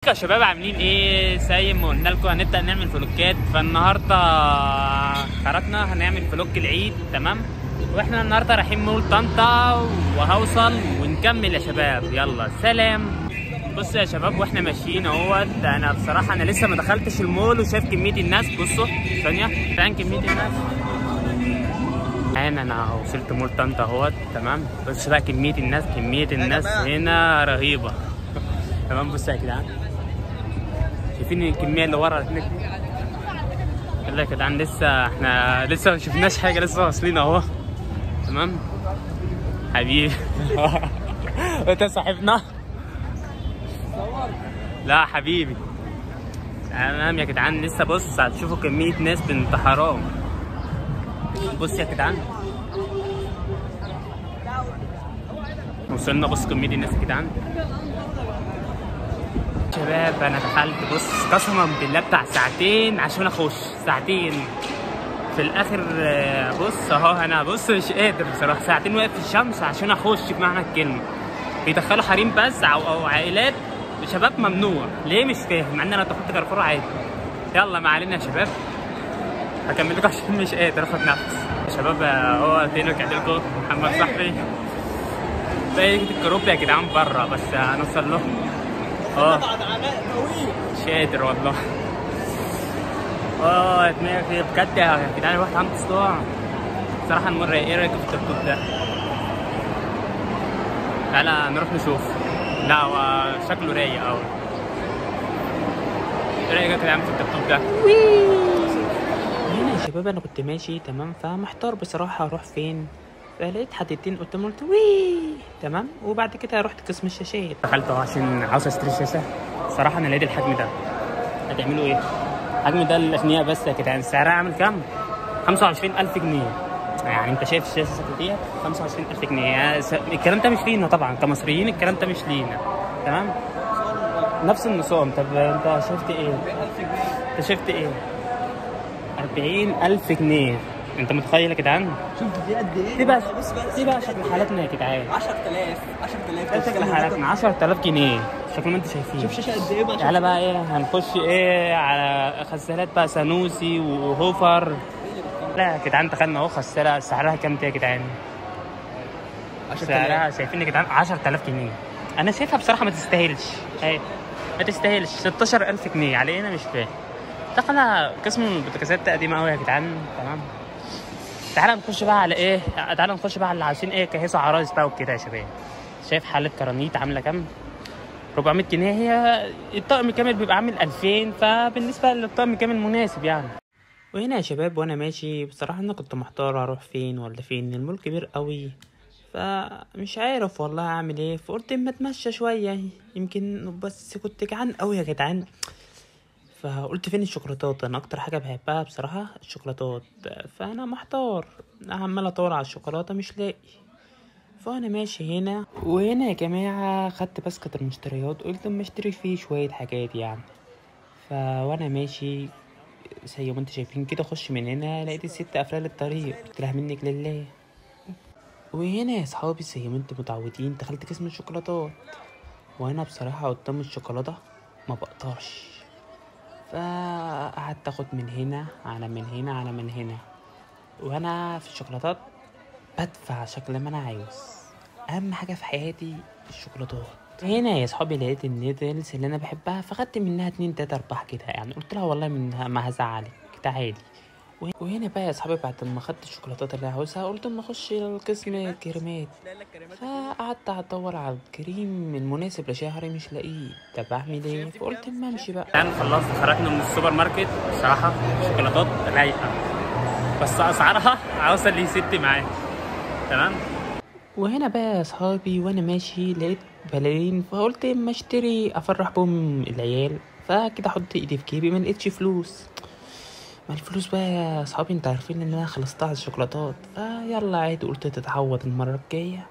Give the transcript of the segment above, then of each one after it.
يا شباب عاملين ايه؟ زي ما قلنا لكم هنبدا نعمل فلوجات. فالنهارده خرجنا هنعمل فلوج العيد، تمام؟ واحنا النهارده رايحين مول طنطا وهوصل ونكمل يا شباب. يلا سلام. بصوا يا شباب واحنا ماشيين اهوت، انا بصراحه انا لسه ما دخلتش المول وشايف كميه الناس. بصوا ثانيه فين كميه الناس. انا وصلت مول طنطا اهوت، تمام؟ بص بقى كميه الناس هنا رهيبه. تمام. بصوا يا جدعان شايفين الكميه اللي ورا هناك دي؟ يلا يا جدعان احنا لسه ما شفناش حاجه، لسه واصلين اهو. تمام حبيبي. انت صاحبنا؟ لا حبيبي. تمام يا جدعان لسه. بص هتشوفوا كميه ناس بنت حرام. بص يا جدعان وصلنا. بص كميه الناس يا جدعان. شباب انا دخلت بص قسما بالله بتاع ساعتين عشان اخش، ساعتين في الاخر. بص اهو انا بص مش قادر بصراحه، ساعتين واقف في الشمس عشان اخش بمعنى الكلمه. بيدخلوا حريم بس او عائلات، شباب ممنوع ليه مش فاهم، مع ان انا دخلت كارفور عادي. يلا ما علينا يا شباب، هكمل لكم عشان مش قادر اخد نفس. يا شباب هو فين قاعد لكم محمد صاحبي باقي الجروب يا جدعان بره، بس هنوصل له. بعد عناء طويل مش قادر والله. دماغي بجد يا جدعان. الواحد عنده صداع بصراحه. المره ايه رايكم في التوك ده؟ تعالى نروح نشوف. لا هو شكله رايق قوي. ايه رايك يا جدعان في التوك ده؟ هنا يا شباب انا كنت ماشي تمام، فمحتار بصراحه اروح فين. فلقيت حدتين قدام قلت وي تمام، وبعد كده رحت قسم الشاشات. دخلت عشان عاوز اشتري شاشه. صراحه انا لقيت الحجم ده. هتعملوا ايه؟ الحجم ده الاغنياء بس يا جدعان. سعرها عامل كام؟ 25000 جنيه. يعني انت شايف الشاشه شكل ديت 25000 جنيه. يعني الكلام ده مش لينا طبعا كمصريين، الكلام ده مش لينا، تمام؟ نفس النظام. طب انت شفت ايه؟ انت شفت ايه؟ 40000 جنيه. انت متخيل يا جدعان؟ شوف دي قد ايه؟ دي بقى شكل حالتنا يا جدعان. 10000 ده شكل حالتنا 10000 جنيه شكل ما انتوا شايفين. شوف شاشه قد ايه بقى. تعالى بقى ايه هنخش ايه على غسالات بقى سانوسي وهوفر. لا يا جدعان دخلنا اهو غساله. سعرها كام دي يا جدعان؟ سعرها شايفين يا جدعان 10000 جنيه. انا شايفها بصراحه ما تستاهلش. اهي ما تستاهلش. 16000 جنيه علينا مش فاهم. دخلنا قسم البوتاجازات ده قديم قوي يا جدعان، تمام؟ تعالى نخش بقى على ايه؟ تعالى نخش بقى على اللي عايزين ايه كهيصه عرايس بقى وكده يا شباب. شايف حاله كرانيت عامله كام؟ 400 جنيه. هي الطقم كامل بيبقى عامل 2000، فبالنسبه للطقم كامل مناسب يعني. وهنا يا شباب وانا ماشي بصراحه انا كنت محتار اروح فين ولا فين. المول كبير قوي فمش عارف والله اعمل ايه. فقلت اما اتمشى شويه يمكن، بس كنت جعان قوي يا جدعان. فقلت فين الشوكولاتات؟ انا اكتر حاجه بحبها بصراحه الشوكولاتات. فانا محتار عمال ادور على الشوكولاته مش لاقي. فانا ماشي هنا وهنا يا جماعه خدت باسكت المشتريات، قلت اما اشتري فيه شويه حاجات يعني. وانا ماشي زي ما انتوا شايفين كده اخش من هنا لقيت الست قافله الطريق. قلت لها منك لله. وهنا يا صحابي زي ما انتوا متعودين دخلت قسم الشوكولاتات، وانا بصراحه قدام الشوكولاته ما بقدرش. فقعدت اخد من هنا على من هنا على من هنا، وانا في الشوكولاتات بدفع شكل ما انا عاوز. اهم حاجه في حياتي الشوكولاتات. هنا يا صحابي لقيت النيدلز اللي انا بحبها، فخدت منها 2 3 4 كده يعني. قلت لها والله منها ما هزعلك تعالي. وهنا بقى يا صحابي بعد ما خدت الشوكولاتات اللي عاوزها قلت اما اخش القسم الكريمات. فقعدت ادور على الكريم المناسب لشهري مش لاقيه. طب اعمل ايه؟ فقلت اما امشي بقى. انا خلصت خرجنا من السوبر ماركت. بصراحه شوكولاتات رايقه بس اسعارها عاوزه اللي يسد معايا، تمام؟ وهنا بقى يا صحابي وانا ماشي لقيت بلالين، فقلت اما اشتري افرح بهم العيال. فكده احط ايدي في جيبي ما لقيتش فلوس. ما الفلوس بقى يا صحابي انت عارفين ان انا خلصتها على الشوكولاتات. فيلا عادي قلت تتعوض المره الجايه.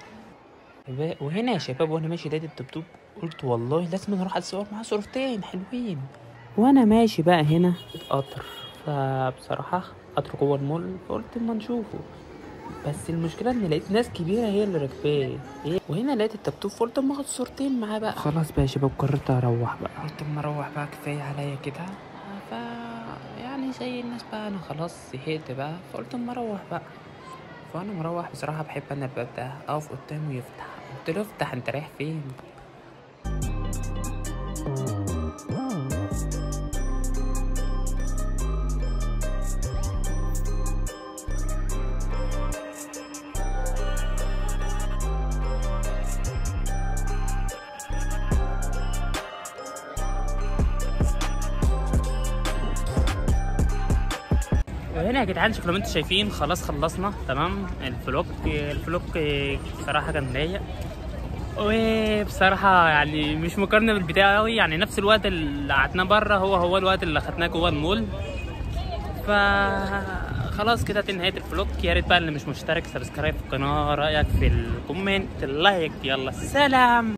وهنا يا شباب وانا ماشي لقيت الدبدوب، قلت والله لازم اروح اتصور معاه صورتين حلوين. وانا ماشي بقى هنا قطر، فبصراحه قطر جوه المول فقلت اما نشوفه. بس المشكله ان لقيت ناس كبيره هي اللي راكباه وهنا لقيت التبتوب فقلت اما اخد صورتين معاه بقى. خلاص بقى يا شباب قررت اروح بقى، قلت اما اروح بقى كفايه عليا كده. ف يعني زي الناس بقى انا خلاص زهقت بقى، فقلت اما اروح بقى. فانا مروح بصراحه بحب انا الباب ده اقف قدامه يفتح، قلت له افتح انت رايح فين؟ وهنا يا جدعان شوفوا لو انتوا شايفين خلاص خلصنا تمام الفلوج بصراحه كان رايق، وبصراحه يعني مش مقارنه بالبدايه قوي، يعني نفس الوقت اللي قعدناه بره هو الوقت اللي اخدناه جوه المول. فخلاص كده تنهي الفلوج. يا ريت بقى اللي مش مشترك سبسكرايب في القناه، رايك في الكومنت، اللايك، يلا سلام.